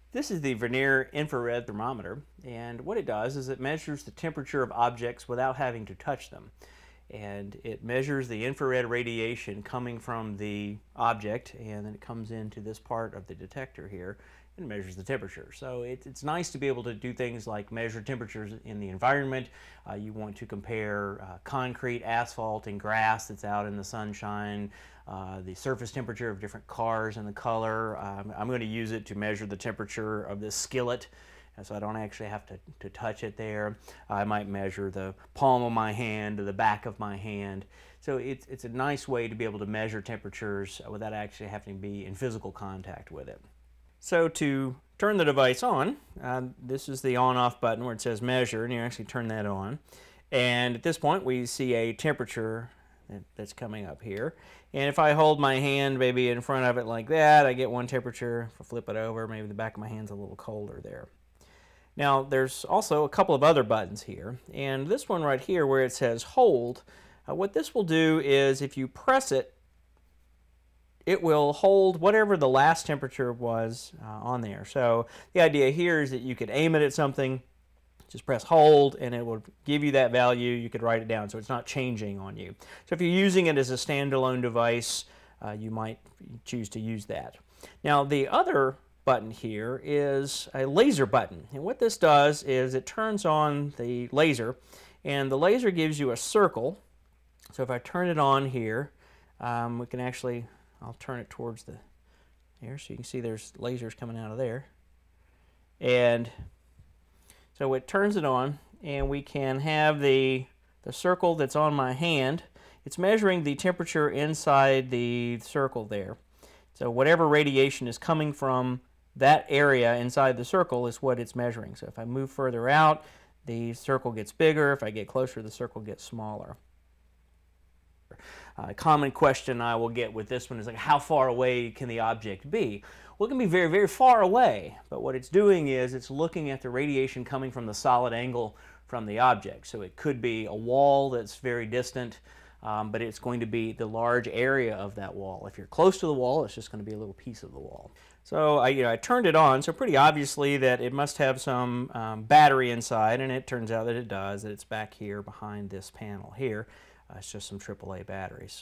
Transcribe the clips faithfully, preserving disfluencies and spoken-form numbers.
This is the Vernier infrared thermometer, and what it does is it measures the temperature of objects without having to touch them. And it measures the infrared radiation coming from the object, and then it comes into this part of the detector here and measures the temperature. So it, it's nice to be able to do things like measure temperatures in the environment. Uh, you want to compare uh, concrete, asphalt, and grass that's out in the sunshine, uh, the surface temperature of different cars and the color. Um, I'm going to use it to measure the temperature of this skillet, so I don't actually have to, to touch it there. I might measure the palm of my hand or the back of my hand. So it's, it's a nice way to be able to measure temperatures without actually having to be in physical contact with it. So to turn the device on, uh, this is the on-off button where it says measure, and you actually turn that on. And at this point we see a temperature that's coming up here. And if I hold my hand maybe in front of it like that, I get one temperature. If I flip it over, maybe the back of my hand's a little colder there. Now there's also a couple of other buttons here, and this one right here where it says hold, uh, what this will do is if you press it, it will hold whatever the last temperature was uh, on there. So the idea here is that you could aim it at something, just press hold, and it will give you that value. You could write it down so it's not changing on you. So if you're using it as a standalone device, uh, you might choose to use that. Now the other button here is a laser button, and what this does is it turns on the laser, and the laser gives you a circle. So if I turn it on here, um, we can actually, I'll turn it towards the here so you can see there's lasers coming out of there, and so it turns it on, and we can have the the circle that's on my hand. It's measuring the temperature inside the circle there. So whatever radiation is coming from that area inside the circle is what it's measuring. So if I move further out, the circle gets bigger. If I get closer, the circle gets smaller. A common question I will get with this one is like, how far away can the object be? Well, it can be very, very far away, but what it's doing is it's looking at the radiation coming from the solid angle from the object. So it could be a wall that's very distant, um, but it's going to be the large area of that wall. If you're close to the wall, it's just going to be a little piece of the wall. So I, you know, I turned it on, so pretty obviously that it must have some um, battery inside, and it turns out that it does, that it's back here behind this panel here. Uh, it's just some triple A batteries.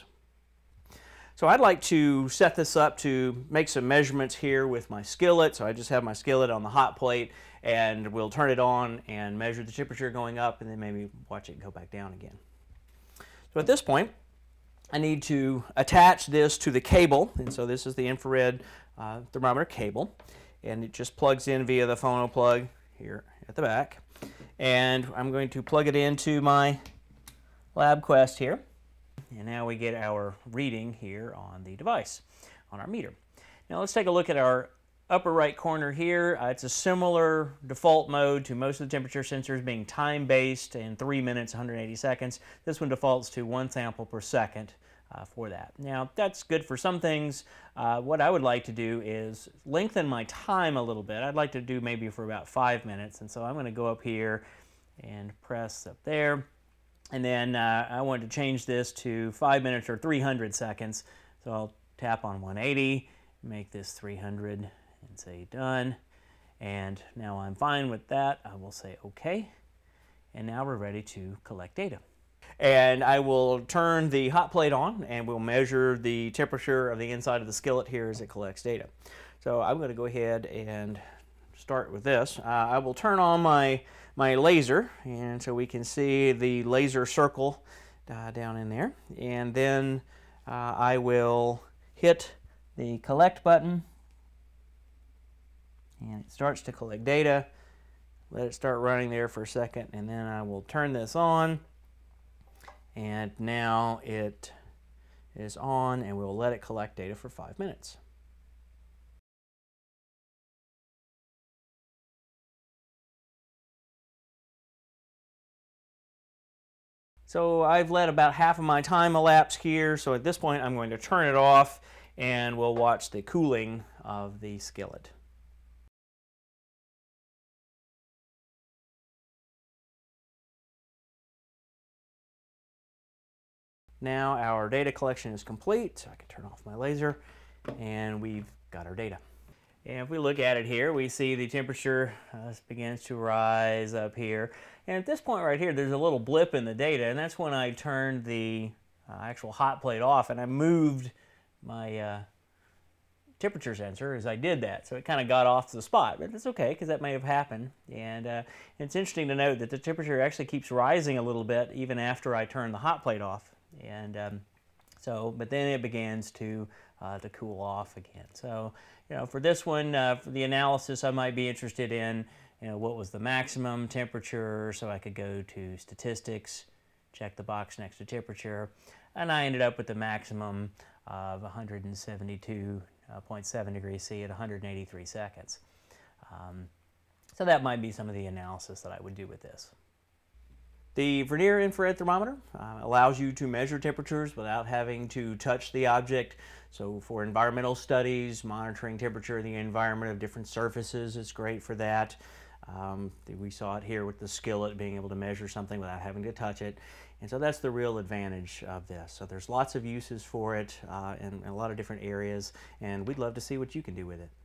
So I'd like to set this up to make some measurements here with my skillet. So I just have my skillet on the hot plate, and we'll turn it on and measure the temperature going up, and then maybe watch it go back down again. So at this point, I need to attach this to the cable, and so this is the infrared uh, thermometer cable, and it just plugs in via the phono plug here at the back. And I'm going to plug it into my LabQuest here, and now we get our reading here on the device, on our meter. Now let's take a look at our upper right corner here. Uh, it's a similar default mode to most of the temperature sensors, being time-based and three minutes, one hundred eighty seconds. This one defaults to one sample per second uh, for that. Now that's good for some things. Uh, what I would like to do is lengthen my time a little bit. I'd like to do maybe for about five minutes, and so I'm going to go up here and press up there. And then uh, I want to change this to five minutes or three hundred seconds. So I'll tap on one eighty, make this three hundred, and say done. And now I'm fine with that. I will say OK. And now we're ready to collect data. And I will turn the hot plate on, and we'll measure the temperature of the inside of the skillet here as it collects data. So I'm going to go ahead and start with this. Uh, I will turn on my my laser, and so we can see the laser circle uh, down in there, and then uh, I will hit the collect button, and it starts to collect data. Let it start running there for a second, and then I will turn this on, and now it is on, and we'll let it collect data for five minutes. So I've let about half of my time elapse here, so at this point I'm going to turn it off, and we'll watch the cooling of the skillet. Now our data collection is complete, so I can turn off my laser, and we've got our data. And if we look at it here, we see the temperature uh, begins to rise up here. And at this point right here, there's a little blip in the data, and that's when I turned the uh, actual hot plate off, and I moved my uh, temperature sensor as I did that. So it kind of got off to the spot, but it's okay because that may have happened. And uh, it's interesting to note that the temperature actually keeps rising a little bit even after I turn the hot plate off. And um, so, but then it begins to uh, to cool off again. So, you know, for this one, uh, for the analysis, I might be interested in, you know, what was the maximum temperature, so I could go to statistics, check the box next to temperature, and I ended up with the maximum of one hundred seventy-two point seven degrees C at one hundred eighty-three seconds. Um, so that might be some of the analysis that I would do with this. The Vernier infrared thermometer uh, allows you to measure temperatures without having to touch the object. So for environmental studies, monitoring temperature of the environment of different surfaces, it's great for that. Um, we saw it here with the skillet, being able to measure something without having to touch it. And so that's the real advantage of this. So there's lots of uses for it uh, in, in a lot of different areas, and we'd love to see what you can do with it.